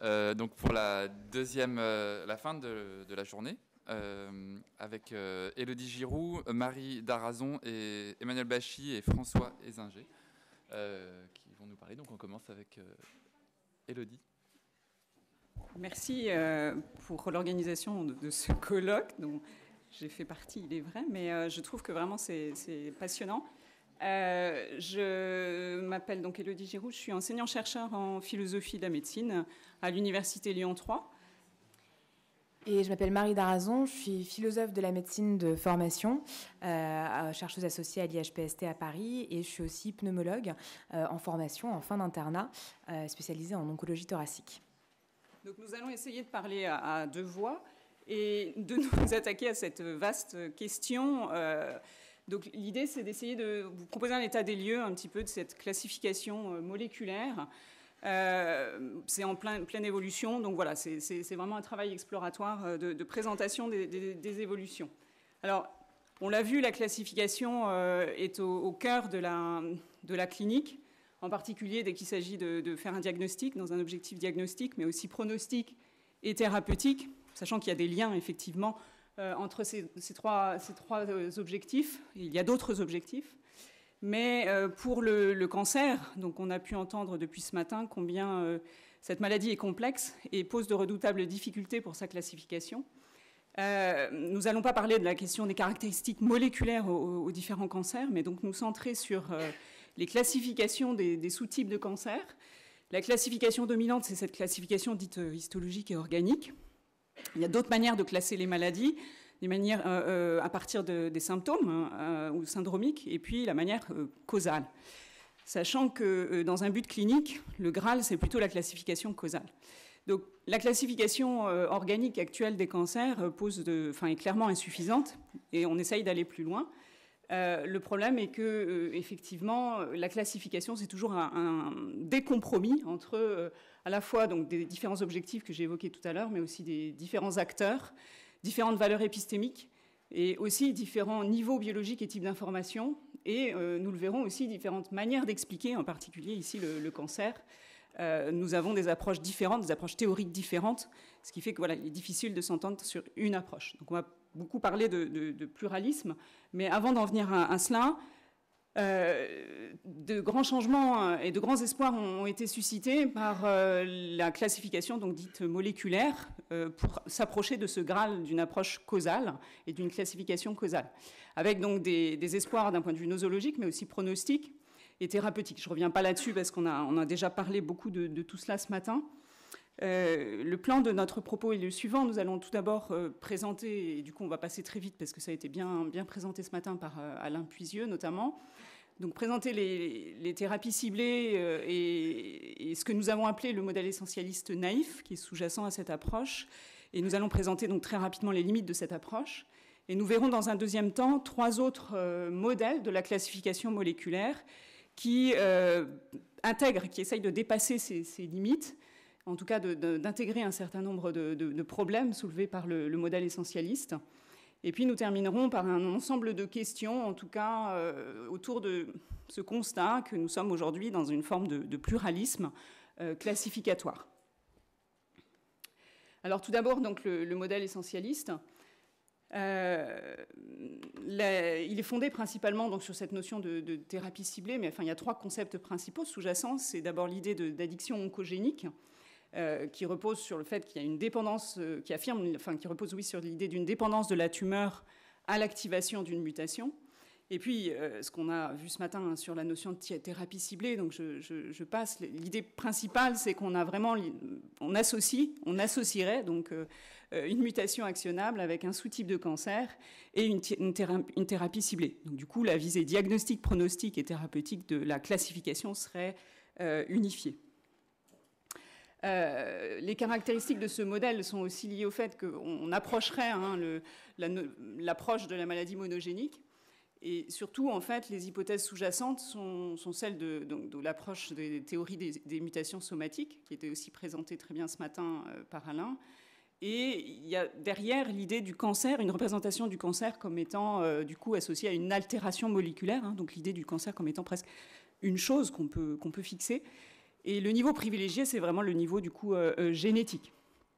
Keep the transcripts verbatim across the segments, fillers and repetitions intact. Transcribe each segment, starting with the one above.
Euh, donc pour la deuxième, euh, la fin de, de la journée, euh, avec euh, Élodie Giroux, Marie Darazon et Emmanuel Bachy et François Ezinger, euh, qui vont nous parler. Donc on commence avec euh, Élodie. Merci euh, pour l'organisation de, de ce colloque dont j'ai fait partie, il est vrai, mais euh, je trouve que vraiment c'est, c'est passionnant. Euh, je m'appelle donc Élodie Giroux, je suis enseignant-chercheur en philosophie de la médecine à l'Université Lyon trois. Et je m'appelle Marie Darazon, je suis philosophe de la médecine de formation, euh, chercheuse associée à l'I H P S T à Paris, et je suis aussi pneumologue euh, en formation, en fin d'internat, euh, spécialisée en oncologie thoracique. Donc nous allons essayer de parler à, à deux voix et de nous attaquer à cette vaste question. Euh, donc l'idée, c'est d'essayer de vous proposer un état des lieux un petit peu de cette classification moléculaire. Euh, c'est en plein, pleine évolution, donc voilà, c'est, c'est, c'est vraiment un travail exploratoire de, de présentation des, des, des évolutions. Alors, on l'a vu, la classification euh, est au, au cœur de la, de la clinique, en particulier dès qu'il s'agit de, de faire un diagnostic, dans un objectif diagnostique, mais aussi pronostic et thérapeutique, sachant qu'il y a des liens, effectivement, euh, entre ces, ces, trois, ces trois objectifs. Il y a d'autres objectifs. Mais euh, pour le, le cancer, donc on a pu entendre depuis ce matin combien euh, cette maladie est complexe et pose de redoutables difficultés pour sa classification. Euh, nous n'allons pas parler de la question des caractéristiques moléculaires aux, aux différents cancers, mais donc nous centrer sur euh, les classifications des, des sous-types de cancer. La classification dominante, c'est cette classification dite histologique et organique. Il y a d'autres manières de classer les maladies, des manières euh, à partir de, des symptômes euh, ou syndromiques, et puis la manière euh, causale. Sachant que euh, dans un but clinique, le Graal, c'est plutôt la classification causale. Donc la classification euh, organique actuelle des cancers euh, pose de, enfin, est clairement insuffisante, et on essaye d'aller plus loin. Euh, le problème est que, euh, effectivement, la classification, c'est toujours un, un des compromis entre euh, à la fois donc, des différents objectifs que j'ai évoqués tout à l'heure, mais aussi des différents acteurs, différentes valeurs épistémiques, et aussi différents niveaux biologiques et types d'informations, et euh, nous le verrons aussi, différentes manières d'expliquer, en particulier ici le, le cancer. Euh, nous avons des approches différentes, des approches théoriques différentes, ce qui fait que voilà, il est difficile de s'entendre sur une approche. Donc on va beaucoup parler de, de, de pluralisme, mais avant d'en venir à, à cela, euh, de grands changements et de grands espoirs ont été suscités par euh, la classification donc dite moléculaire euh, pour s'approcher de ce Graal d'une approche causale et d'une classification causale, avec donc des, des espoirs d'un point de vue nosologique, mais aussi pronostique et thérapeutique. Je ne reviens pas là-dessus parce qu'on a, on a déjà parlé beaucoup de, de tout cela ce matin. Euh, le plan de notre propos est le suivant. Nous allons tout d'abord euh, présenter, et du coup on va passer très vite parce que ça a été bien, bien présenté ce matin par euh, Alain Puisieux notamment, donc présenter les, les thérapies ciblées euh, et, et ce que nous avons appelé le modèle essentialiste naïf qui est sous-jacent à cette approche, et nous allons présenter donc très rapidement les limites de cette approche, et nous verrons dans un deuxième temps trois autres euh, modèles de la classification moléculaire qui euh, intègrent, qui essayent de dépasser ces, ces limites, en tout cas de, de, d'intégrer un certain nombre de, de, de problèmes soulevés par le, le modèle essentialiste. Et puis nous terminerons par un ensemble de questions, en tout cas euh, autour de ce constat que nous sommes aujourd'hui dans une forme de, de pluralisme euh, classificatoire. Alors tout d'abord, donc, le, le modèle essentialiste. Euh, la, il est fondé principalement donc, sur cette notion de, de thérapie ciblée, mais enfin, il y a trois concepts principaux sous-jacents. C'est d'abord l'idée de, d'addiction oncogénique, Euh, qui repose sur le fait qu'il y a une dépendance, euh, qui affirme, enfin qui repose oui sur l'idée d'une dépendance de la tumeur à l'activation d'une mutation. Et puis euh, ce qu'on a vu ce matin hein, sur la notion de thérapie ciblée, donc je, je, je passe. L'idée principale, c'est qu'on a vraiment, on associe, on associerait donc euh, une mutation actionnable avec un sous-type de cancer et une, une, thérapie, une thérapie ciblée. Donc du coup, la visée diagnostique, pronostique et thérapeutique de la classification serait euh, unifiée. Euh, les caractéristiques de ce modèle sont aussi liées au fait qu'on approcherait hein, le, la, l'approche de la maladie monogénique, et surtout, en fait, les hypothèses sous-jacentes sont, sont celles de, donc, de l'approche des théories des, des mutations somatiques, qui était aussi présentée très bien ce matin euh, par Alain. Et il y a derrière l'idée du cancer, une représentation du cancer comme étant euh, du coup associée à une altération moléculaire, hein, donc l'idée du cancer comme étant presque une chose qu'on peut, qu'on peut fixer. Et le niveau privilégié, c'est vraiment le niveau du coup euh, euh, génétique.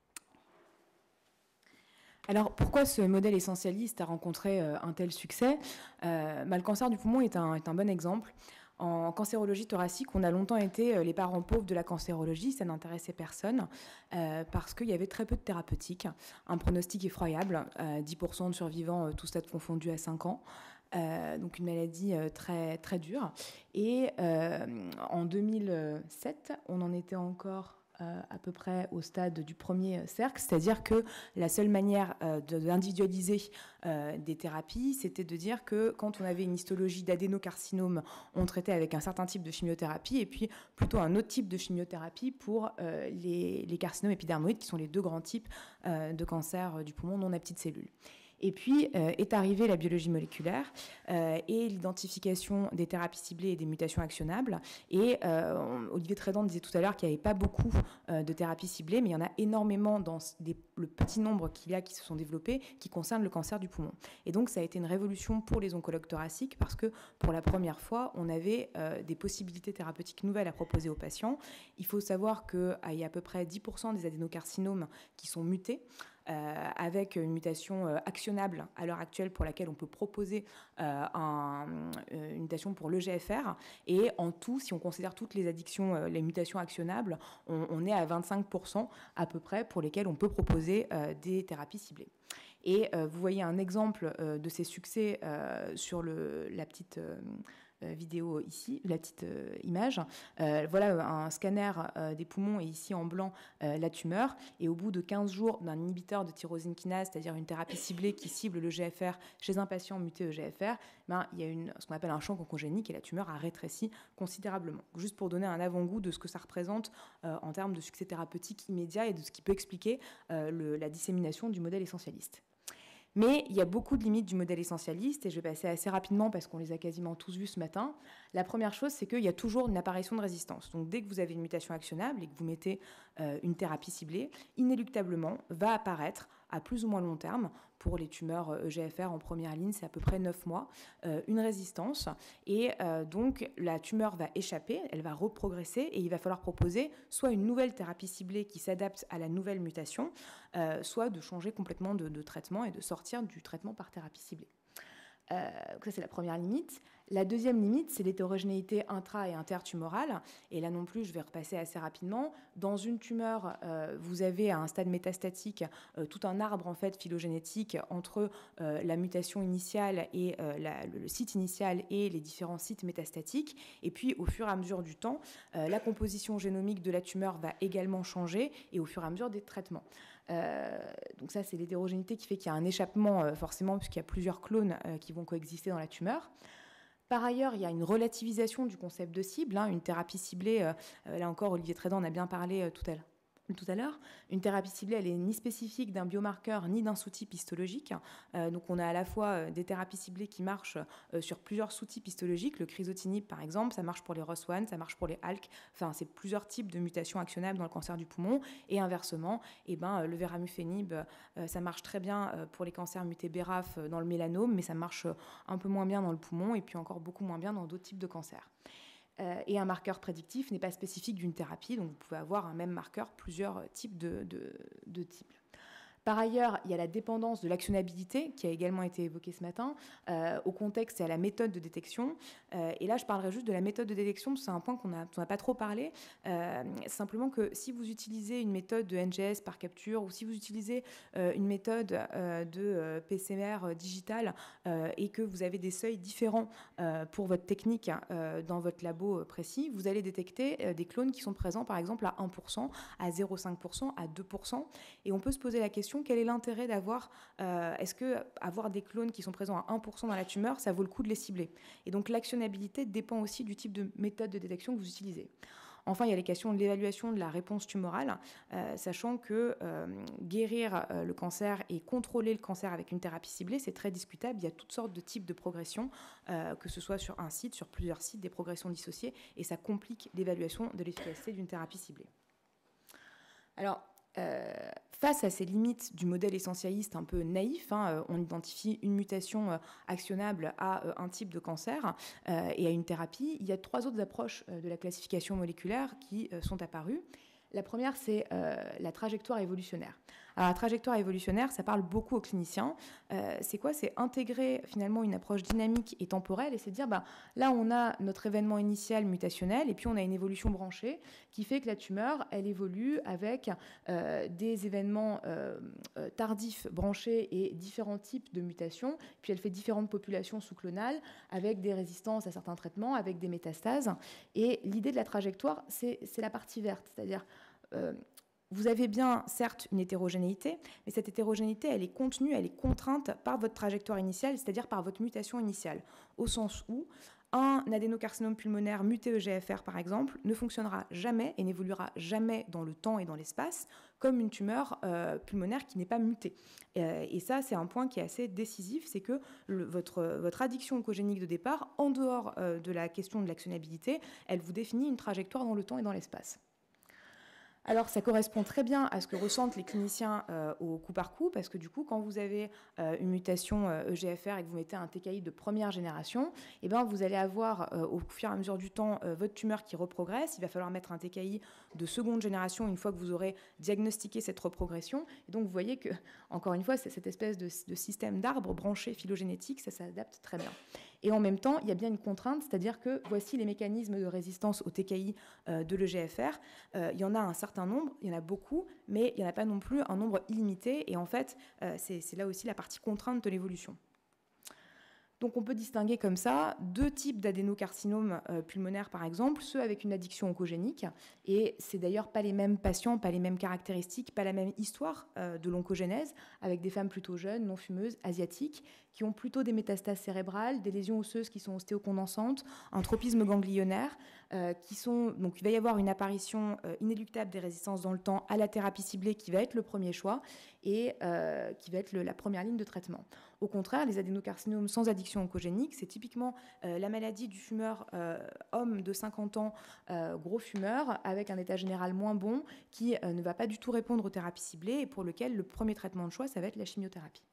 Alors, pourquoi ce modèle essentialiste a rencontré euh, un tel succès euh, bah, Le cancer du poumon est un, est un bon exemple. En cancérologie thoracique, on a longtemps été euh, les parents pauvres de la cancérologie, ça n'intéressait personne, euh, parce qu'il y avait très peu de thérapeutiques, un pronostic effroyable, euh, dix pour cent de survivants, euh, tout stade confondu à cinq ans. Euh, donc une maladie euh, très, très dure. Et euh, en deux mille sept, on en était encore euh, à peu près au stade du premier cercle, c'est-à-dire que la seule manière euh, d'individualiser euh, des thérapies, c'était de dire que quand on avait une histologie d'adénocarcinome, on traitait avec un certain type de chimiothérapie et puis plutôt un autre type de chimiothérapie pour euh, les, les carcinomes épidermoïdes, qui sont les deux grands types euh, de cancer du poumon non à petites cellules. Et puis euh, est arrivée la biologie moléculaire euh, et l'identification des thérapies ciblées et des mutations actionnables. Et euh, Olivier Trédan disait tout à l'heure qu'il n'y avait pas beaucoup euh, de thérapies ciblées, mais il y en a énormément dans des, le petit nombre qu'il y a qui se sont développés qui concernent le cancer du poumon. Et donc ça a été une révolution pour les oncologues thoraciques parce que pour la première fois, on avait euh, des possibilités thérapeutiques nouvelles à proposer aux patients. Il faut savoir qu'il y a à peu près dix pour cent des adénocarcinomes qui sont mutés. Euh, avec une mutation euh, actionnable à l'heure actuelle pour laquelle on peut proposer euh, un, euh, une mutation pour l'E G F R. Et en tout, si on considère toutes les addictions, euh, les mutations actionnables, on, on est à vingt-cinq pour cent à peu près pour lesquelles on peut proposer euh, des thérapies ciblées. Et euh, vous voyez un exemple euh, de ces succès euh, sur le, la petite... Euh, vidéo ici, la petite euh, image. Euh, voilà un scanner euh, des poumons et ici en blanc euh, la tumeur. Et au bout de quinze jours d'un inhibiteur de tyrosine kinase, c'est-à-dire une thérapie ciblée qui cible le G F R chez un patient muté E G F R, ben, il y a une, ce qu'on appelle un champ concongénique et la tumeur a rétréci considérablement. Juste pour donner un avant-goût de ce que ça représente euh, en termes de succès thérapeutique immédiat et de ce qui peut expliquer euh, le, la dissémination du modèle essentialiste. Mais il y a beaucoup de limites du modèle essentialiste, et je vais passer assez rapidement parce qu'on les a quasiment tous vus ce matin. La première chose, c'est qu'il y a toujours une apparition de résistance. Donc dès que vous avez une mutation actionnable et que vous mettez euh, une thérapie ciblée, inéluctablement va apparaître à plus ou moins long terme, pour les tumeurs E G F R en première ligne, c'est à peu près neuf mois, euh, une résistance. Et euh, donc, la tumeur va échapper, elle va reprogresser, et il va falloir proposer soit une nouvelle thérapie ciblée qui s'adapte à la nouvelle mutation, euh, soit de changer complètement de, de traitement et de sortir du traitement par thérapie ciblée. Euh, ça, c'est la première limite. La deuxième limite, c'est l'hétérogénéité intra- et intertumorale. Et là non plus, je vais repasser assez rapidement. Dans une tumeur, euh, vous avez à un stade métastatique euh, tout un arbre en fait phylogénétique entre euh, la mutation initiale et euh, la, le, le site initial et les différents sites métastatiques. Et puis, au fur et à mesure du temps, euh, la composition génomique de la tumeur va également changer et au fur et à mesure des traitements. Euh, donc ça, c'est l'hétérogénéité qui fait qu'il y a un échappement euh, forcément puisqu'il y a plusieurs clones euh, qui vont coexister dans la tumeur. Par ailleurs, il y a une relativisation du concept de cible, hein, une thérapie ciblée, euh, là encore Olivier Trédan en a bien parlé euh, tout à l'heure. Tout à l'heure, une thérapie ciblée, elle n'est ni spécifique d'un biomarqueur ni d'un sous-type histologique. Euh, donc, on a à la fois euh, des thérapies ciblées qui marchent euh, sur plusieurs sous-types histologiques. Le crizotinib, par exemple, ça marche pour les R O S un, ça marche pour les A L K. Enfin, c'est plusieurs types de mutations actionnables dans le cancer du poumon. Et inversement, eh ben, euh, le verramufénib, euh, ça marche très bien euh, pour les cancers mutés B R A F euh, dans le mélanome, mais ça marche euh, un peu moins bien dans le poumon et puis encore beaucoup moins bien dans d'autres types de cancers. Euh, et un marqueur prédictif n'est pas spécifique d'une thérapie, donc vous pouvez avoir un même marqueur, plusieurs types de, de, de types. Par ailleurs, il y a la dépendance de l'actionnabilité qui a également été évoquée ce matin euh, au contexte et à la méthode de détection. Euh, et là, je parlerai juste de la méthode de détection, c'est un point qu'on n'a pas trop parlé. Euh, simplement que si vous utilisez une méthode de N G S par capture ou si vous utilisez euh, une méthode euh, de euh, P C R euh, digital euh, et que vous avez des seuils différents euh, pour votre technique euh, dans votre labo précis, vous allez détecter euh, des clones qui sont présents par exemple à un pour cent, à zéro virgule cinq pour cent, à deux pour cent. Et on peut se poser la question, quel est l'intérêt d'avoir, euh, est-ce que avoir des clones qui sont présents à un pour cent dans la tumeur, ça vaut le coup de les cibler? Et donc l'actionnabilité dépend aussi du type de méthode de détection que vous utilisez. Enfin, il y a les questions de l'évaluation de la réponse tumorale, euh, sachant que euh, guérir euh, le cancer et contrôler le cancer avec une thérapie ciblée, c'est très discutable. Il y a toutes sortes de types de progressions, euh, que ce soit sur un site, sur plusieurs sites, des progressions dissociées, et ça complique l'évaluation de l'efficacité d'une thérapie ciblée. Alors, Euh, face à ces limites du modèle essentialiste un peu naïf, hein, on identifie une mutation actionnable à un type de cancer euh, et à une thérapie, il y a trois autres approches de la classification moléculaire qui euh, sont apparues. La première, c'est euh, la trajectoire évolutionnaire. Alors, la trajectoire évolutionnaire, ça parle beaucoup aux cliniciens. Euh, c'est quoi? C'est intégrer finalement une approche dynamique et temporelle, et c'est dire, bah, là, on a notre événement initial mutationnel, et puis on a une évolution branchée qui fait que la tumeur, elle évolue avec euh, des événements euh, tardifs branchés et différents types de mutations, puis elle fait différentes populations sous-clonales avec des résistances à certains traitements, avec des métastases. Et l'idée de la trajectoire, c'est, c'est la partie verte, c'est-à-dire Euh, vous avez bien, certes, une hétérogénéité, mais cette hétérogénéité, elle est contenue, elle est contrainte par votre trajectoire initiale, c'est-à-dire par votre mutation initiale, au sens où un adénocarcinome pulmonaire muté E G F R, par exemple, ne fonctionnera jamais et n'évoluera jamais dans le temps et dans l'espace comme une tumeur euh, pulmonaire qui n'est pas mutée. Euh, et ça, c'est un point qui est assez décisif, c'est que le, votre, votre addiction oncogénique de départ, en dehors euh, de la question de l'actionnabilité, elle vous définit une trajectoire dans le temps et dans l'espace. Alors, ça correspond très bien à ce que ressentent les cliniciens euh, au coup par coup, parce que du coup, quand vous avez euh, une mutation euh, E G F R et que vous mettez un T K I de première génération, eh ben, vous allez avoir, euh, au fur et à mesure du temps, euh, votre tumeur qui reprogresse. Il va falloir mettre un T K I de seconde génération une fois que vous aurez diagnostiqué cette reprogression. Et donc, vous voyez que, encore une fois, c'est cette espèce de, de système d'arbre branché phylogénétique, ça s'adapte très bien. Et en même temps, il y a bien une contrainte, c'est-à-dire que voici les mécanismes de résistance au T K I euh, de l'E G F R. Euh, il y en a un certain nombre, il y en a beaucoup, mais il n'y en a pas non plus un nombre illimité. Et en fait, euh, c'est, c'est là aussi la partie contrainte de l'évolution. Donc on peut distinguer comme ça deux types d'adénocarcinomes euh, pulmonaires, par exemple, ceux avec une addiction oncogénique. Et c'est d'ailleurs pas les mêmes patients, pas les mêmes caractéristiques, pas la même histoire euh, de l'oncogénèse, avec des femmes plutôt jeunes, non fumeuses, asiatiques, qui ont plutôt des métastases cérébrales, des lésions osseuses qui sont ostéocondensantes, un tropisme ganglionnaire, euh, qui sont, donc il va y avoir une apparition euh, inéluctable des résistances dans le temps à la thérapie ciblée qui va être le premier choix et euh, qui va être le, la première ligne de traitement. Au contraire, les adénocarcinomes sans addiction oncogénique, c'est typiquement euh, la maladie du fumeur euh, homme de cinquante ans, euh, gros fumeur, avec un état général moins bon, qui euh, ne va pas du tout répondre aux thérapies ciblées et pour lequel le premier traitement de choix, ça va être la chimiothérapie.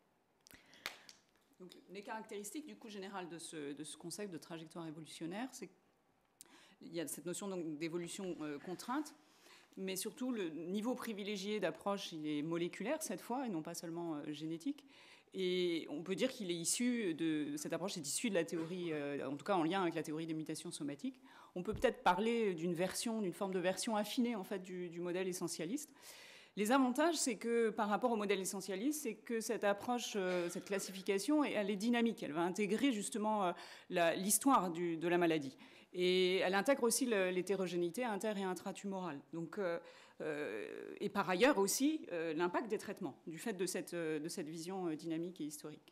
Donc, les caractéristiques du coup général de ce, de ce concept de trajectoire évolutionnaire, c'est qu'il y a cette notion donc, d'évolution euh, contrainte, mais surtout le niveau privilégié d'approche, il est moléculaire cette fois, et non pas seulement euh, génétique. Et on peut dire qu'il est issu de cette approche, est issue de la théorie, euh, en tout cas en lien avec la théorie des mutations somatiques. On peut peut-être parler d'une version, d'une forme de version affinée en fait du, du modèle essentialiste. Les avantages, c'est que par rapport au modèle essentialiste, c'est que cette approche, euh, cette classification, elle est dynamique. Elle va intégrer justement euh, la, l'histoire du, de la maladie. Et elle intègre aussi le, l'hétérogénéité inter- et intratumorale. Donc, euh, euh, et par ailleurs aussi euh, l'impact des traitements, du fait de cette, euh, de cette vision euh, dynamique et historique.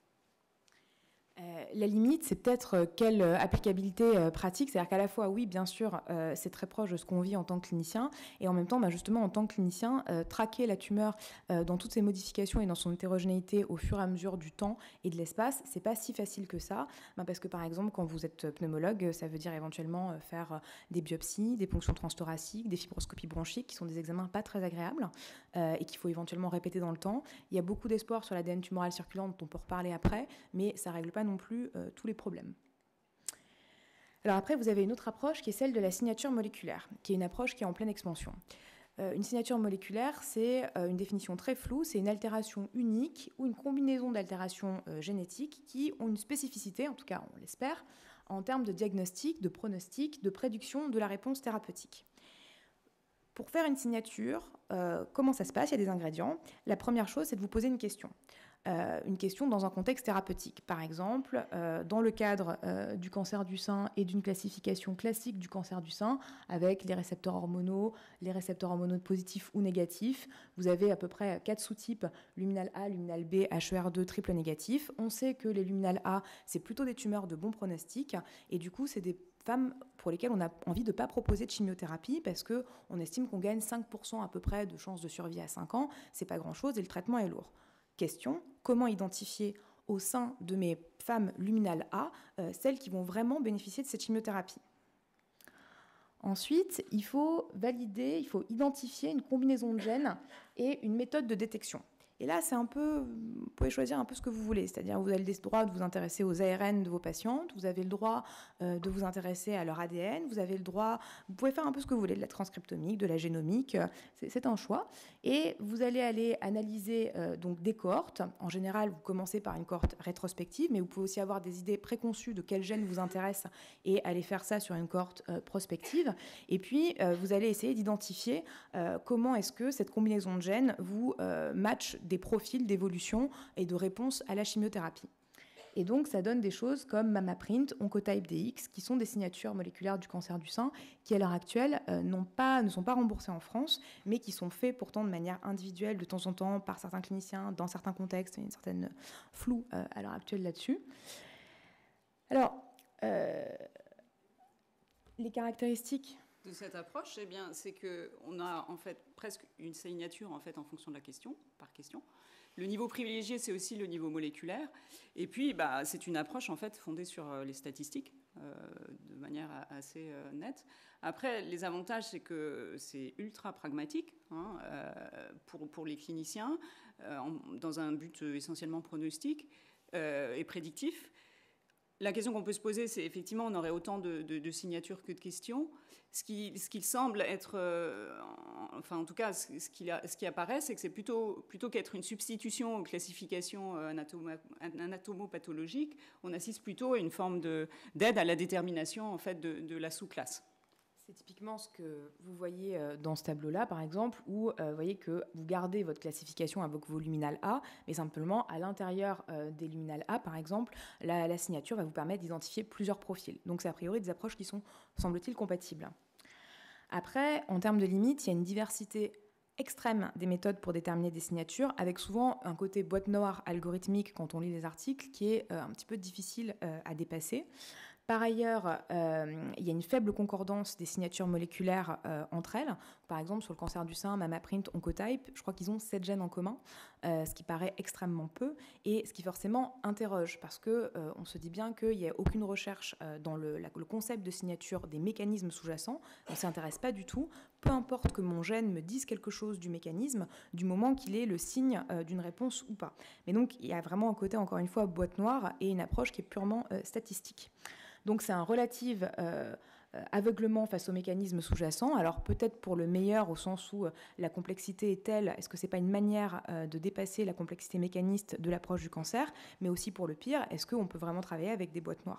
Euh, la limite, c'est peut-être euh, quelle euh, applicabilité euh, pratique, c'est-à-dire qu'à la fois, oui, bien sûr, euh, c'est très proche de ce qu'on vit en tant que clinicien, et en même temps, bah, justement, en tant que clinicien, euh, traquer la tumeur euh, dans toutes ses modifications et dans son hétérogénéité au fur et à mesure du temps et de l'espace, c'est pas si facile que ça, bah, parce que par exemple, quand vous êtes pneumologue, ça veut dire éventuellement euh, faire euh, des biopsies, des ponctions transthoraciques, des fibroscopies bronchiques, qui sont des examens pas très agréables euh, et qu'il faut éventuellement répéter dans le temps. Il y a beaucoup d'espoir sur l'A D N tumoral circulant dont on peut reparler après, mais ça règle pas non plus euh, tous les problèmes. Alors après, vous avez une autre approche qui est celle de la signature moléculaire, qui est une approche qui est en pleine expansion. Euh, une signature moléculaire, c'est euh, une définition très floue, c'est une altération unique ou une combinaison d'altérations euh, génétiques qui ont une spécificité, en tout cas on l'espère, en termes de diagnostic, de pronostic, de prédiction de la réponse thérapeutique. Pour faire une signature, euh, comment ça se passe? Il y a des ingrédients. La première chose, c'est de vous poser une question. Euh, une question dans un contexte thérapeutique. Par exemple, euh, dans le cadre euh, du cancer du sein et d'une classification classique du cancer du sein, avec les récepteurs hormonaux, les récepteurs hormonaux positifs ou négatifs, vous avez à peu près quatre sous-types, luminal A, luminal B, H E R deux, triple négatif. On sait que les luminal A, c'est plutôt des tumeurs de bon pronostic, et du coup, c'est des femmes pour lesquelles on a envie de ne pas proposer de chimiothérapie parce qu'on estime qu'on gagne cinq pour cent à peu près de chances de survie à cinq ans, c'est pas grand-chose et le traitement est lourd. Question, comment identifier au sein de mes femmes luminales A euh, celles qui vont vraiment bénéficier de cette chimiothérapie? Ensuite, il faut valider, il faut identifier une combinaison de gènes et une méthode de détection. Et là, c'est un peu, vous pouvez choisir un peu ce que vous voulez. C'est-à-dire, vous avez le droit de vous intéresser aux A R N de vos patientes, vous avez le droit euh, de vous intéresser à leur A D N, vous avez le droit, vous pouvez faire un peu ce que vous voulez, de la transcriptomique, de la génomique, c'est, c'est un choix. Et vous allez aller analyser euh, donc des cohortes. En général, vous commencez par une cohorte rétrospective, mais vous pouvez aussi avoir des idées préconçues de quel gène vous intéresse et aller faire ça sur une cohorte euh, prospective. Et puis, euh, vous allez essayer d'identifier euh, comment est-ce que cette combinaison de gènes vous euh, match des profils d'évolution et de réponse à la chimiothérapie. Et donc, ça donne des choses comme MammaPrint, Oncotype D X, qui sont des signatures moléculaires du cancer du sein, qui à l'heure actuelle euh, n'ont pas, ne sont pas remboursées en France, mais qui sont faits pourtant de manière individuelle de temps en temps par certains cliniciens, dans certains contextes. Il y a une certaine flou euh, à l'heure actuelle là-dessus. Alors, euh, les caractéristiques de cette approche, eh bien, c'est qu'on a en fait presque une signature en fait en fonction de la question, par question. Le niveau privilégié, c'est aussi le niveau moléculaire. Et puis, bah, c'est une approche en fait fondée sur les statistiques euh, de manière assez euh, nette. Après, les avantages, c'est que c'est ultra pragmatique hein, euh, pour, pour les cliniciens, euh, en, dans un but essentiellement pronostique euh, et prédictif. La question qu'on peut se poser, c'est effectivement, on aurait autant de, de, de signatures que de questions. Ce qui, ce qui semble être, euh, enfin en tout cas, ce, ce, qui, ce qui apparaît, c'est que c'est plutôt, plutôt qu'être une substitution aux classifications anatomo, anatomopathologiques, on assiste plutôt à une forme de, d'aide à la détermination en fait, de, de la sous-classe. C'est typiquement ce que vous voyez dans ce tableau-là, par exemple, où euh, vous voyez que vous gardez votre classification avec vos luminales A, mais simplement, à l'intérieur euh, des luminales A, par exemple, la, la signature va vous permettre d'identifier plusieurs profils. Donc, c'est a priori des approches qui sont, semble-t-il, compatibles. Après, en termes de limites, il y a une diversité extrême des méthodes pour déterminer des signatures, avec souvent un côté boîte noire algorithmique quand on lit les articles, qui est euh, un petit peu difficile euh, à dépasser. Par ailleurs, euh, il y a une faible concordance des signatures moléculaires euh, entre elles. Par exemple, sur le cancer du sein, MammaPrint, Oncotype, je crois qu'ils ont sept gènes en commun, euh, ce qui paraît extrêmement peu, et ce qui forcément interroge, parce qu'on euh, se dit bien qu'il n'y a aucune recherche euh, dans le, la, le concept de signature des mécanismes sous-jacents, on ne s'intéresse pas du tout, peu importe que mon gène me dise quelque chose du mécanisme, du moment qu'il est le signe euh, d'une réponse ou pas. Mais donc, il y a vraiment un côté, encore une fois, boîte noire, et une approche qui est purement euh, statistique. Donc c'est un relatif euh, aveuglement face aux mécanismes sous-jacents. Alors peut-être pour le meilleur, au sens où euh, la complexité est telle, est-ce que ce n'est pas une manière euh, de dépasser la complexité mécaniste de l'approche du cancer, mais aussi pour le pire, est-ce qu'on peut vraiment travailler avec des boîtes noires ?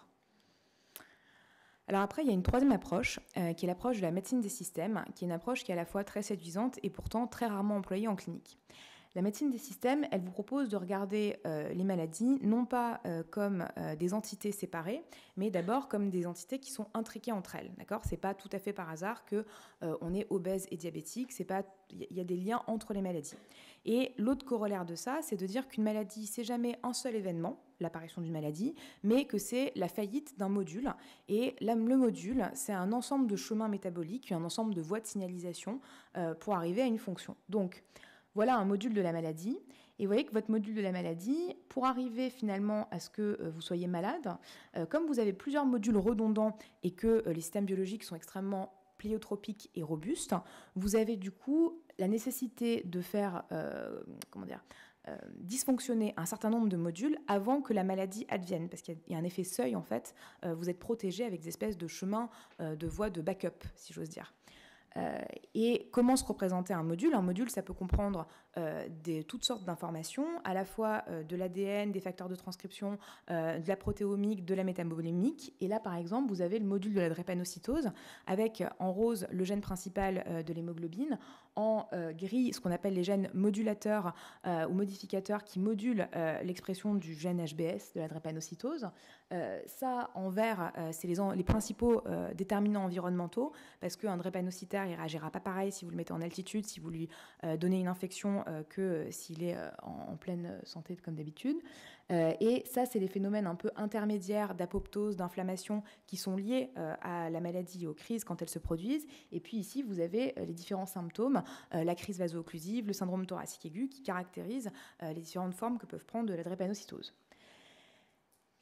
Alors après, il y a une troisième approche, euh, qui est l'approche de la médecine des systèmes, qui est une approche qui est à la fois très séduisante et pourtant très rarement employée en clinique. La médecine des systèmes, elle vous propose de regarder euh, les maladies non pas euh, comme euh, des entités séparées, mais d'abord comme des entités qui sont intriquées entre elles. D'accord ? C'est pas tout à fait par hasard que euh, on est obèse et diabétique. C'est pas, il y a des liens entre les maladies. Et l'autre corollaire de ça, c'est de dire qu'une maladie, c'est jamais un seul événement, l'apparition d'une maladie, mais que c'est la faillite d'un module. Et là, le module, c'est un ensemble de chemins métaboliques, un ensemble de voies de signalisation euh, pour arriver à une fonction. Donc voilà un module de la maladie, et vous voyez que votre module de la maladie, pour arriver finalement à ce que euh, vous soyez malade, euh, comme vous avez plusieurs modules redondants et que euh, les systèmes biologiques sont extrêmement pléiotropiques et robustes, vous avez du coup la nécessité de faire, euh, comment dire, euh, dysfonctionner un certain nombre de modules avant que la maladie advienne, parce qu'il y a un effet seuil en fait, euh, vous êtes protégé avec des espèces de chemins, euh, de voies de backup, si j'ose dire. Euh, et comment se représenter un module ? Un module, ça peut comprendre euh, des, toutes sortes d'informations, à la fois euh, de l'A D N, des facteurs de transcription, euh, de la protéomique, de la métabolimique. Et là, par exemple, vous avez le module de la drépanocytose, avec en rose le gène principal euh, de l'hémoglobine, en euh, gris ce qu'on appelle les gènes modulateurs euh, ou modificateurs qui modulent euh, l'expression du gène H B S de la drépanocytose. Euh, ça, en vert, euh, c'est les, en, les principaux euh, déterminants environnementaux, parce qu'un drépanocytaire, il ne réagira pas pareil si vous le mettez en altitude, si vous lui euh, donnez une infection euh, que euh, s'il est euh, en, en pleine santé comme d'habitude. Euh, et ça, c'est les phénomènes un peu intermédiaires d'apoptose, d'inflammation qui sont liés euh, à la maladie et aux crises quand elles se produisent. Et puis ici, vous avez euh, les différents symptômes, euh, la crise vaso-occlusive, le syndrome thoracique aigu, qui caractérisent euh, les différentes formes que peuvent prendre de la drépanocytose.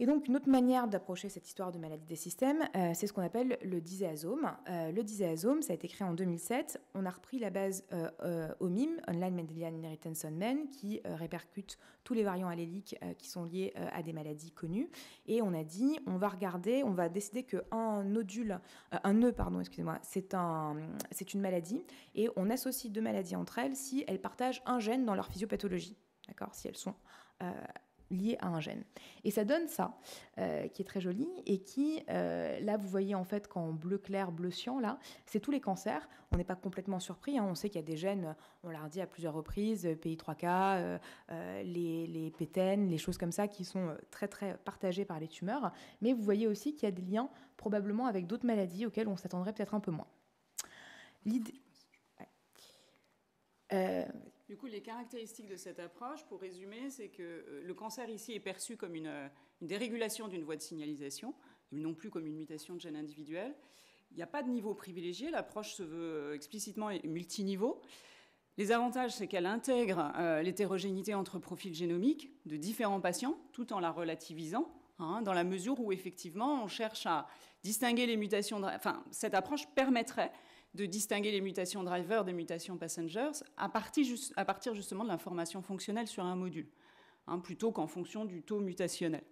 Et donc, une autre manière d'approcher cette histoire de maladie des systèmes, euh, c'est ce qu'on appelle le diséasome. Euh, le diséasome, ça a été créé en deux mille sept. On a repris la base euh, euh, O M I M, Online Mendelian Inheritance on Men, qui euh, répercute tous les variants alléliques euh, qui sont liés euh, à des maladies connues. Et on a dit, on va regarder, on va décider qu'un nodule, euh, un nœud, pardon, excusez-moi, c'est un, c'est une maladie. Et on associe deux maladies entre elles si elles partagent un gène dans leur physiopathologie. D'accord ? Si elles sont... Euh, liées à un gène. Et ça donne ça, euh, qui est très joli, et qui, euh, là, vous voyez en fait qu'en bleu clair, bleu cyan, là, c'est tous les cancers. On n'est pas complètement surpris, hein. On sait qu'il y a des gènes, on l'a redit à plusieurs reprises, P I trois K, euh, euh, les, les P T E N, les choses comme ça, qui sont très, très partagées par les tumeurs. Mais vous voyez aussi qu'il y a des liens, probablement, avec d'autres maladies auxquelles on s'attendrait peut-être un peu moins. L'idée... Ouais. Euh... Du coup, les caractéristiques de cette approche, pour résumer, c'est que le cancer ici est perçu comme une, une dérégulation d'une voie de signalisation, et non plus comme une mutation de gène individuel. Il n'y a pas de niveau privilégié, l'approche se veut explicitement multiniveau. Les avantages, c'est qu'elle intègre euh, l'hétérogénéité entre profils génomiques de différents patients, tout en la relativisant, hein, dans la mesure où, effectivement, on cherche à distinguer les mutations... De... Enfin, cette approche permettrait de distinguer les mutations drivers des mutations passengers à partir, juste, à partir justement de l'information fonctionnelle sur un module, hein, plutôt qu'en fonction du taux mutationnel.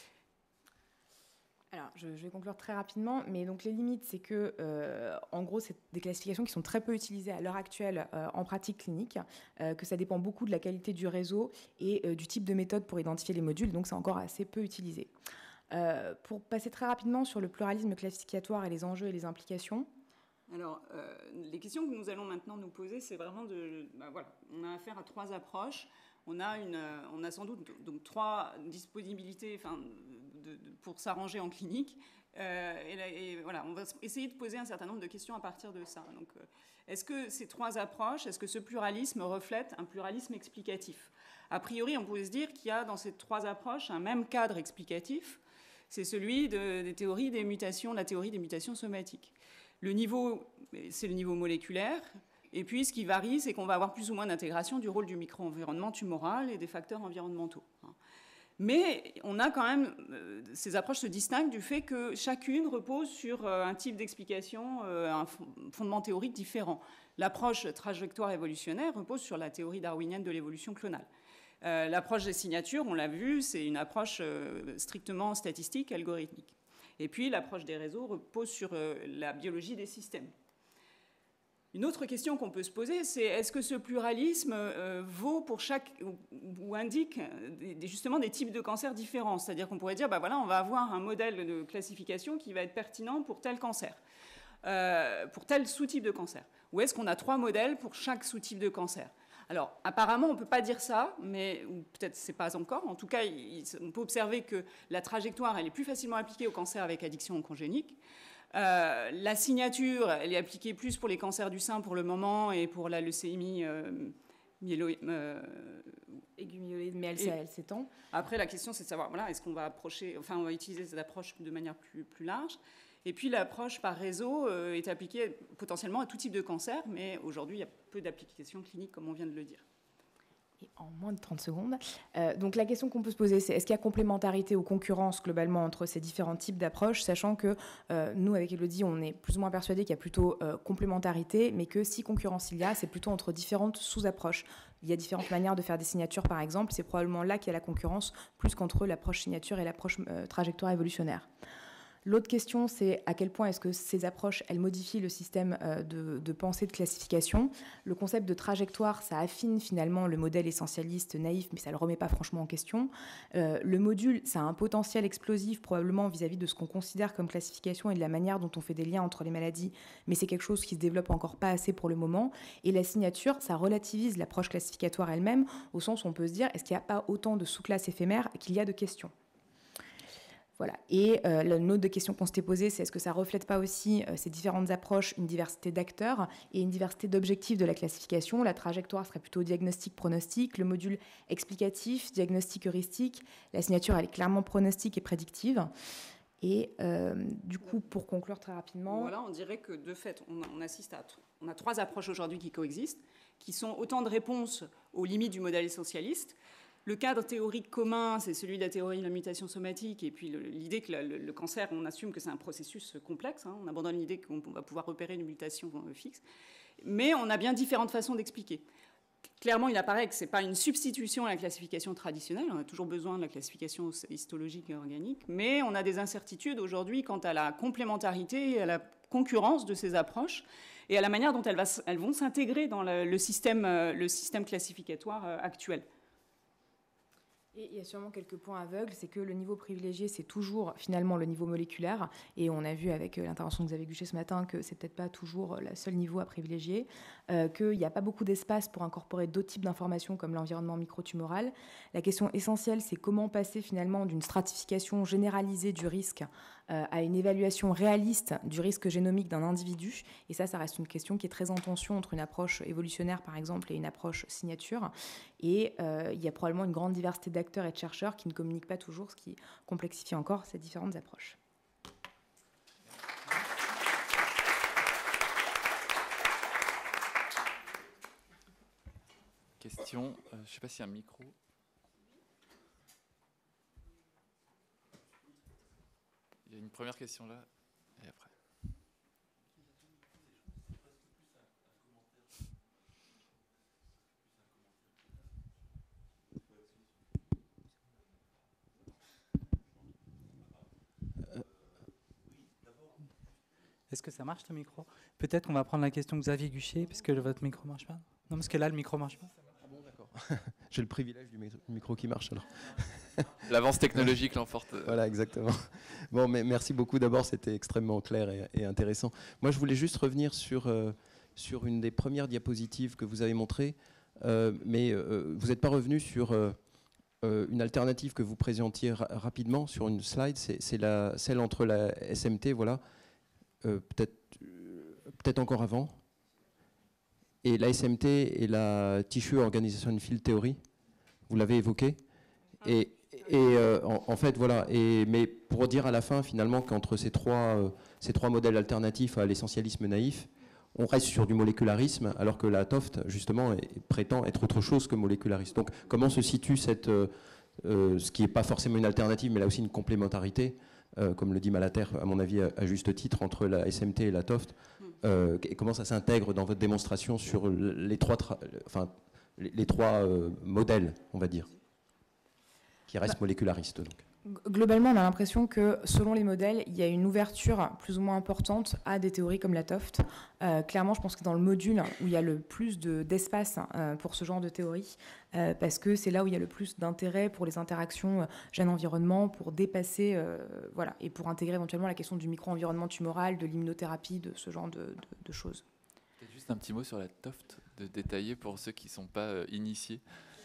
Alors, je, je vais conclure très rapidement, mais donc les limites, c'est que, euh, en gros, c'est des classifications qui sont très peu utilisées à l'heure actuelle euh, en pratique clinique, euh, que ça dépend beaucoup de la qualité du réseau et euh, du type de méthode pour identifier les modules, donc c'est encore assez peu utilisé. Euh, pour passer très rapidement sur le pluralisme classificatoire et les enjeux et les implications. Alors, euh, les questions que nous allons maintenant nous poser, c'est vraiment de... Ben voilà, on a affaire à trois approches. On a, une, on a sans doute donc, trois disponibilités enfin, de, de, pour s'arranger en clinique. Euh, et, et voilà, on va essayer de poser un certain nombre de questions à partir de ça. Donc, euh, est-ce que ces trois approches, est-ce que ce pluralisme reflète un pluralisme explicatif ? A priori, on pourrait se dire qu'il y a dans ces trois approches un même cadre explicatif. C'est celui de, des théories des mutations, la théorie des mutations somatiques. Le niveau, c'est le niveau moléculaire. Et puis, ce qui varie, c'est qu'on va avoir plus ou moins d'intégration du rôle du micro-environnement tumoral et des facteurs environnementaux. Mais on a quand même... Ces approches se distinguent du fait que chacune repose sur un type d'explication, un fondement théorique différent. L'approche trajectoire évolutionnaire repose sur la théorie darwinienne de l'évolution clonale. Euh, l'approche des signatures, on l'a vu, c'est une approche euh, strictement statistique, algorithmique. Et puis, l'approche des réseaux repose sur euh, la biologie des systèmes. Une autre question qu'on peut se poser, c'est est-ce que ce pluralisme euh, vaut pour chaque ou, ou indique des, justement des types de cancers différents? C'est-à-dire qu'on pourrait dire, bah voilà, on va avoir un modèle de classification qui va être pertinent pour tel cancer, euh, pour tel sous-type de cancer. Ou est-ce qu'on a trois modèles pour chaque sous-type de cancer? Alors, apparemment, on ne peut pas dire ça, mais ou peut-être c'est pas encore. En tout cas, il, on peut observer que la trajectoire, elle est plus facilement appliquée aux cancers avec addiction oncogénique. Euh, la signature, elle est appliquée plus pour les cancers du sein pour le moment et pour la leucémie euh, myéloïde, euh, aiguë-myéloïde, mais elle, et, elle s'étend. Après, la question, c'est de savoir, voilà, est-ce qu'on va approcher, enfin, on va utiliser cette approche de manière plus, plus large. Et puis, l'approche par réseau euh, est appliquée potentiellement à tout type de cancer, mais aujourd'hui, il y a peu d'applications cliniques, comme on vient de le dire. Et en moins de trente secondes. Euh, donc la question qu'on peut se poser, c'est est-ce qu'il y a complémentarité ou concurrence globalement entre ces différents types d'approches, sachant que euh, nous, avec Élodie, on est plus ou moins persuadés qu'il y a plutôt euh, complémentarité, mais que si concurrence il y a, c'est plutôt entre différentes sous-approches. Il y a différentes manières de faire des signatures, par exemple. C'est probablement là qu'il y a la concurrence, plus qu'entre l'approche signature et l'approche euh, trajectoire évolutionnaire. L'autre question, c'est à quel point est-ce que ces approches, elles modifient le système de, de pensée de classification. Le concept de trajectoire, ça affine finalement le modèle essentialiste naïf, mais ça ne le remet pas franchement en question. Euh, le module, ça a un potentiel explosif probablement vis-à-vis de ce qu'on considère comme classification et de la manière dont on fait des liens entre les maladies, mais c'est quelque chose qui se développe encore pas assez pour le moment. Et la signature, ça relativise l'approche classificatoire elle-même, au sens où on peut se dire, est-ce qu'il n'y a pas autant de sous-classes éphémères qu'il y a de questions ? Voilà. Et euh, une autre question qu'on s'était posée, c'est est-ce que ça ne reflète pas aussi euh, ces différentes approches, une diversité d'acteurs et une diversité d'objectifs de la classification? La trajectoire serait plutôt diagnostic-pronostic, le module explicatif, diagnostic-heuristique, la signature elle est clairement pronostique et prédictive. Et euh, du coup, pour conclure très rapidement... Voilà, on dirait que de fait, on, on assiste à... On a trois approches aujourd'hui qui coexistent, qui sont autant de réponses aux limites du modèle essentialiste, le cadre théorique commun, c'est celui de la théorie de la mutation somatique, et puis l'idée que le, le cancer, on assume que c'est un processus complexe, hein, on abandonne l'idée qu'on va pouvoir repérer une mutation fixe, mais on a bien différentes façons d'expliquer. Clairement, il apparaît que ce n'est pas une substitution à la classification traditionnelle, on a toujours besoin de la classification histologique et organique, mais on a des incertitudes aujourd'hui quant à la complémentarité et à la concurrence de ces approches, et à la manière dont elles, va, elles vont s'intégrer dans le, le, système, le système classificatoire actuel. Et il y a sûrement quelques points aveugles, c'est que le niveau privilégié, c'est toujours finalement le niveau moléculaire, et on a vu avec l'intervention de Xavier Guchet ce matin que c'est peut-être pas toujours le seul niveau à privilégier, euh, qu'il n'y a pas beaucoup d'espace pour incorporer d'autres types d'informations comme l'environnement microtumoral. La question essentielle, c'est comment passer finalement d'une stratification généralisée du risque euh, à une évaluation réaliste du risque génomique d'un individu, et ça, ça reste une question qui est très en tension entre une approche évolutionnaire par exemple et une approche signature, et euh, il y a probablement une grande diversité d'acteurs d'acteurs et de chercheurs qui ne communiquent pas toujours, ce qui complexifie encore ces différentes approches. Question, euh, je ne sais pas s'il y a un micro. Il y a une première question là, et après. Est-ce que ça marche le micro? Peut-être qu'on va prendre la question de Xavier Guchet, puisque votre micro ne marche pas. Non, parce que là, le micro ne marche pas. Ah bon, d'accord. J'ai le privilège du micro qui marche alors. L'avance technologique l'emporte. Voilà, exactement. Bon, mais merci beaucoup. D'abord, c'était extrêmement clair et, et intéressant. Moi, je voulais juste revenir sur, euh, sur une des premières diapositives que vous avez montrées, euh, mais euh, vous n'êtes pas revenu sur euh, euh, une alternative que vous présentiez ra rapidement sur une slide. C'est la celle entre la S M T, voilà. Euh, peut-être euh, peut-être encore avant, et la S M T et la Tissue Organization Field Theory, vous l'avez évoqué, et, et euh, en, en fait voilà, et, mais pour dire à la fin finalement qu'entre ces trois, euh, ces trois modèles alternatifs à l'essentialisme naïf, on reste sur du molécularisme, alors que la T O F T justement est, prétend être autre chose que moléculariste. Donc comment se situe cette, euh, euh, ce qui n'est pas forcément une alternative, mais là aussi une complémentarité, Euh, comme le dit Malater, à mon avis, à, à juste titre, entre la S M T et la T O F T, euh, et comment ça s'intègre dans votre démonstration sur les trois, enfin, les, les trois euh, modèles, on va dire, qui restent bah, molécularistes. Donc. Globalement, on a l'impression que, selon les modèles, il y a une ouverture plus ou moins importante à des théories comme la T O F T. Euh, clairement, je pense que dans le module où il y a le plus d'espace de, euh, pour ce genre de théorie, euh, parce que c'est là où il y a le plus d'intérêt pour les interactions gène-environnement, pour dépasser, euh, voilà, et pour intégrer éventuellement la question du micro-environnement tumoral, de l'immunothérapie, de ce genre de, de, de choses. Peut-être juste un petit mot sur la T O F T, de détailler pour ceux qui ne sont pas euh, initiés.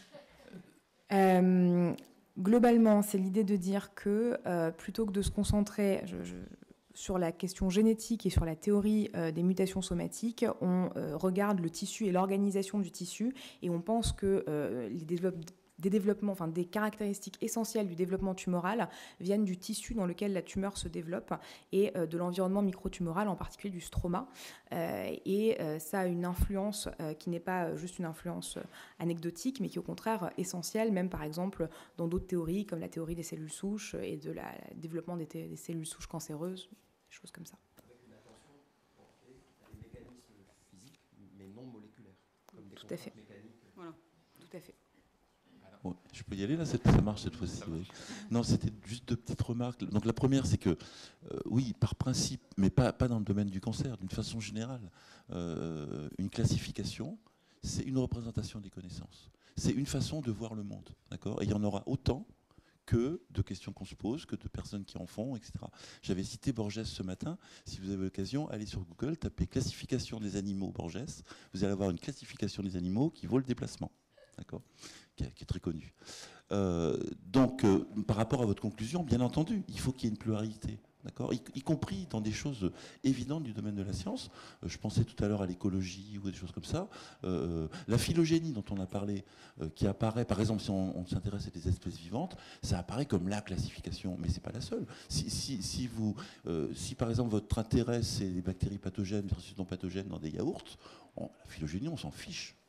Euh, Globalement, c'est l'idée de dire que euh, plutôt que de se concentrer je, je, sur la question génétique et sur la théorie euh, des mutations somatiques, on euh, regarde le tissu et l'organisation du tissu, et on pense que euh, les développements des développements, enfin des caractéristiques essentielles du développement tumoral viennent du tissu dans lequel la tumeur se développe et euh, de l'environnement microtumoral, en particulier du stroma. Euh, et euh, ça a une influence euh, qui n'est pas juste une influence euh, anecdotique, mais qui est au contraire essentielle, même par exemple dans d'autres théories, comme la théorie des cellules souches et de la, la développement des, des cellules souches cancéreuses, des choses comme ça. Avec une attention portée à des mécanismes physiques, mais non moléculaires. Comme des Tout à fait. Mécaniques. Voilà, tout à fait. Bon, je peux y aller là, ça marche cette fois-ci. Oui. Non, c'était juste deux petites remarques. Donc la première, c'est que, euh, oui, par principe, mais pas, pas dans le domaine du cancer, d'une façon générale, euh, une classification, c'est une représentation des connaissances. C'est une façon de voir le monde, d'accord ? Et il y en aura autant que de questions qu'on se pose, que de personnes qui en font, et cetera. J'avais cité Borges ce matin. Si vous avez l'occasion, allez sur Google, tapez classification des animaux Borges. Vous allez avoir une classification des animaux qui vaut le déplacement, d'accord ? Qui est, qui est très connu. Euh, donc, euh, par rapport à votre conclusion, bien entendu, il faut qu'il y ait une pluralité, d'accord, y, y compris dans des choses évidentes du domaine de la science. Euh, je pensais tout à l'heure à l'écologie ou des choses comme ça. Euh, la phylogénie dont on a parlé, euh, qui apparaît, par exemple, si on, on s'intéresse à des espèces vivantes, ça apparaît comme la classification, mais c'est pas la seule. Si, si, si, vous, euh, si par exemple votre intérêt c'est les bactéries pathogènes versus non pathogènes dans des yaourts, on, la phylogénie, on s'en fiche.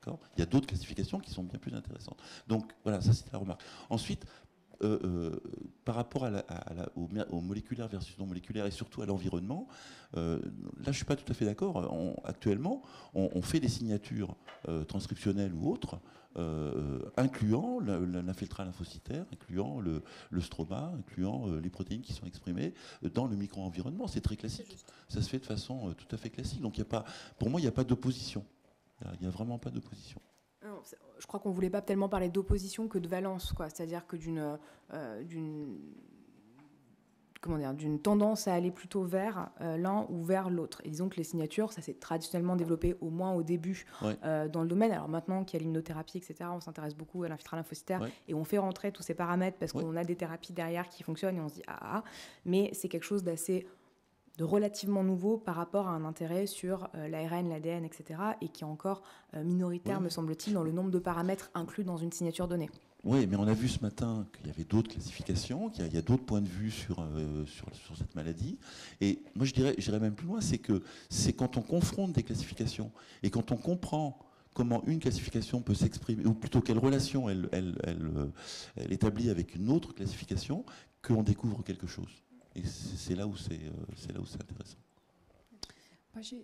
Il y a d'autres classifications qui sont bien plus intéressantes. Donc voilà, ça c'est la remarque. Ensuite, euh, euh, par rapport à la, à la, au, au moléculaire versus non moléculaire et surtout à l'environnement, euh, là je ne suis pas tout à fait d'accord. On, actuellement, on, on fait des signatures euh, transcriptionnelles ou autres, euh, incluant l'infiltrat lymphocytaire, incluant le, le stroma, incluant euh, les protéines qui sont exprimées dans le micro-environnement. C'est très classique. Ça se fait de façon euh, tout à fait classique. Donc y a pas, pour moi, il n'y a pas d'opposition. Il n'y a vraiment pas d'opposition. Je crois qu'on ne voulait pas tellement parler d'opposition que de valence, quoi. C'est-à-dire que d'une, euh, d'une, comment dire, d'une tendance à aller plutôt vers euh, l'un ou vers l'autre. Et disons que les signatures, ça s'est traditionnellement développé, au moins au début, ouais. euh, dans le domaine. Alors maintenant qu'il y a l'immunothérapie, et cetera, on s'intéresse beaucoup à l'infiltrat lymphocytaire, ouais. et on fait rentrer tous ces paramètres parce ouais. qu'on a des thérapies derrière qui fonctionnent et on se dit « ah, ah ». Mais c'est quelque chose d'assez... de relativement nouveau par rapport à un intérêt sur euh, l'A R N, l'A D N, et cetera, et qui est encore euh, minoritaire, oui. me semble-t-il, dans le nombre de paramètres inclus dans une signature donnée. Oui, mais on a vu ce matin qu'il y avait d'autres classifications, qu'il y a, il y a d'autres points de vue sur, euh, sur, sur cette maladie. Et moi, je dirais, j'irais même plus loin, c'est que c'est quand on confronte des classifications et quand on comprend comment une classification peut s'exprimer, ou plutôt quelle relation elle, elle, elle, elle établit avec une autre classification, qu'on découvre quelque chose. Et c'est là où c'est c'est là où c'est intéressant. Moi, j'ai,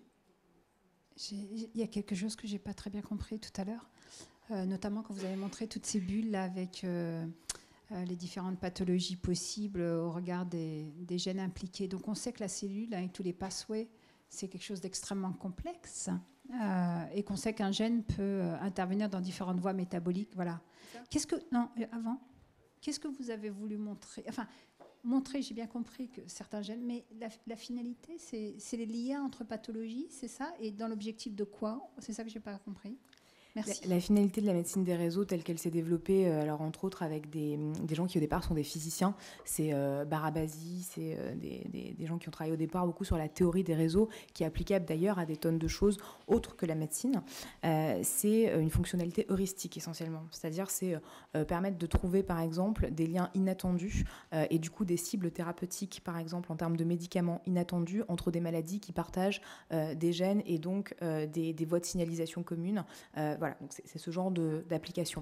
j'ai, il y a quelque chose que j'ai pas très bien compris tout à l'heure, euh, notamment quand vous avez montré toutes ces bulles là avec euh, euh, les différentes pathologies possibles au regard des, des gènes impliqués. Donc on sait que la cellule, avec tous les pathways, c'est quelque chose d'extrêmement complexe, euh, et qu'on sait qu'un gène peut intervenir dans différentes voies métaboliques. Voilà. Qu'est-ce que non avant Qu'est-ce que vous avez voulu montrer? Enfin. Montrer, j'ai bien compris que certains gènes, mais la, la finalité, c'est, c'est les liens entre pathologies, c'est ça? Et dans l'objectif de quoi? C'est ça que je n'ai pas compris. Merci. La, la finalité de la médecine des réseaux telle qu'elle s'est développée, euh, alors entre autres avec des, des gens qui au départ sont des physiciens, c'est euh, Barabasi, c'est euh, des, des, des gens qui ont travaillé au départ beaucoup sur la théorie des réseaux, qui est applicable d'ailleurs à des tonnes de choses autres que la médecine. Euh, c'est une fonctionnalité heuristique essentiellement, c'est-à-dire c'est euh, permettre de trouver par exemple des liens inattendus euh, et du coup des cibles thérapeutiques par exemple en termes de médicaments inattendus entre des maladies qui partagent euh, des gènes et donc euh, des, des voies de signalisation communes. Euh, voilà. Voilà, donc c'est, c'est ce genre de, d'application.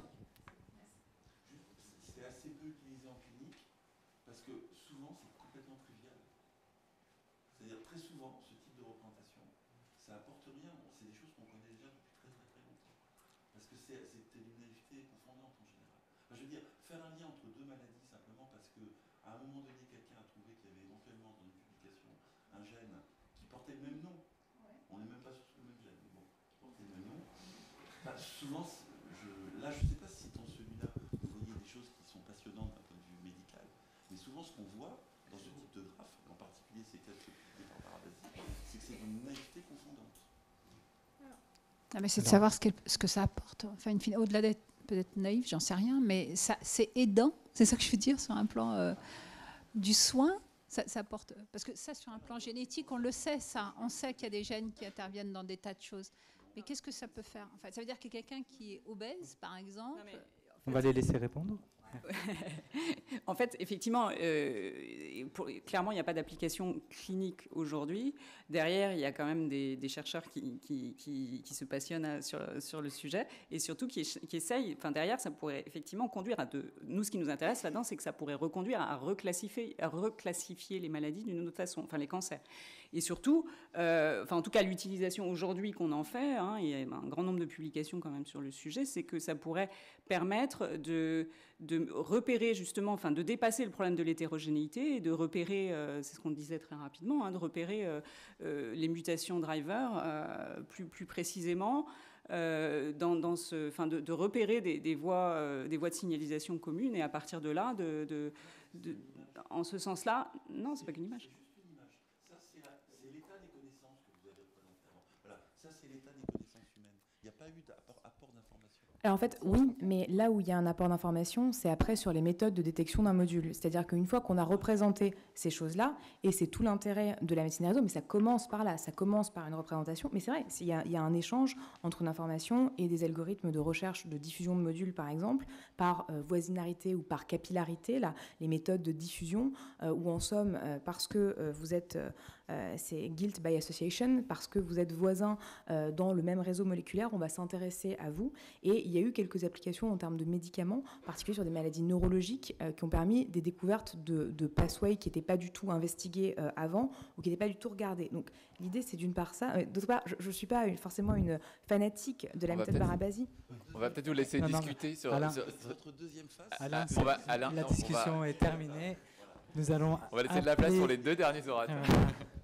C'est assez peu utilisé en clinique parce que souvent c'est complètement trivial. C'est-à-dire très souvent ce type de représentation, ça apporte rien. C'est des choses qu'on connaît déjà depuis très très très longtemps. Parce que c'est, c'est une naïveté confondante en général. Enfin, je veux dire, faire un lien entre deux maladies simplement parce qu'à un moment donné quelqu'un a trouvé qu'il y avait éventuellement dans une publication un gène qui portait le même nom. Ouais. On n'est même pas sur le même gène, mais bon, qui portait le même nom. Bah, souvent, je, là, je ne sais pas si dans celui-là, vous voyez des choses qui sont passionnantes d'un point de vue médical, mais souvent, ce qu'on voit dans ce type de graphe, en particulier ces cas publiés par Barabasi, c'est que c'est une naïveté confondante. Ah, mais c'est de savoir ce que, ce que ça apporte. Enfin, une, au-delà d'être peut-être naïf, j'en sais rien, mais ça, c'est aidant, c'est ça que je veux dire, sur un plan euh, du soin. Ça, ça apporte, parce que ça, sur un plan génétique, on le sait, ça. On sait qu'il y a des gènes qui interviennent dans des tas de choses. Mais qu'est-ce que ça peut faire? Enfin, ça veut dire que quelqu'un qui est obèse, par exemple... Non, mais, en fait, on va les laisser répondre. En fait, effectivement, euh, pour, clairement, il n'y a pas d'application clinique aujourd'hui. Derrière, il y a quand même des, des chercheurs qui, qui, qui, qui se passionnent à, sur, sur le sujet et surtout qui, qui essayent. Enfin, derrière, ça pourrait effectivement conduire à de. Nous, ce qui nous intéresse là-dedans, c'est que ça pourrait reconduire à reclassifier, à reclassifier les maladies d'une autre façon, enfin les cancers. Et surtout, euh, enfin, en tout cas, l'utilisation aujourd'hui qu'on en fait, hein, il y a un grand nombre de publications quand même sur le sujet, c'est que ça pourrait permettre de, de repérer justement, enfin, de dépasser le problème de l'hétérogénéité et de repérer, euh, c'est ce qu'on disait très rapidement, hein, de repérer euh, euh, les mutations driver euh, plus, plus précisément. Euh, dans, dans ce, enfin de, de repérer des, des, voies, euh, des voies de signalisation communes et à partir de là, de, de, de, en ce sens-là, non, c'est pas qu'une image. Il n'y a pas eu d'apport apport d'information. Alors en fait, oui, mais là où il y a un apport d'information, c'est après sur les méthodes de détection d'un module. C'est-à-dire qu'une fois qu'on a représenté ces choses-là, et c'est tout l'intérêt de la médecine des réseaux, mais ça commence par là, ça commence par une représentation. Mais c'est vrai, il y a, il y a un échange entre une information et des algorithmes de recherche de diffusion de modules, par exemple, par euh, voisinarité ou par capillarité, là, les méthodes de diffusion, euh, où en somme, euh, parce que euh, vous êtes... Euh, euh, c'est guilt by association, parce que vous êtes voisins euh, dans le même réseau moléculaire, on va s'intéresser à vous. Et il y a eu quelques applications en termes de médicaments, en particulier sur des maladies neurologiques, euh, qui ont permis des découvertes de, de pathways qui n'étaient pas du tout investigués euh, avant ou qui n'étaient pas du tout regardés. Donc l'idée, c'est d'une part ça. Euh, d'autre part, je ne suis pas une, forcément une fanatique de la On va méthode peut-être- Barabazi. On va peut-être vous laisser Non, non, discuter sur, Alain. sur- C'est votre deuxième phase. Alain, on va- c'est- Alain, la on va- discussion est terminée. Nous allons on va laisser de la place appeler- pour les deux derniers orateurs. Euh,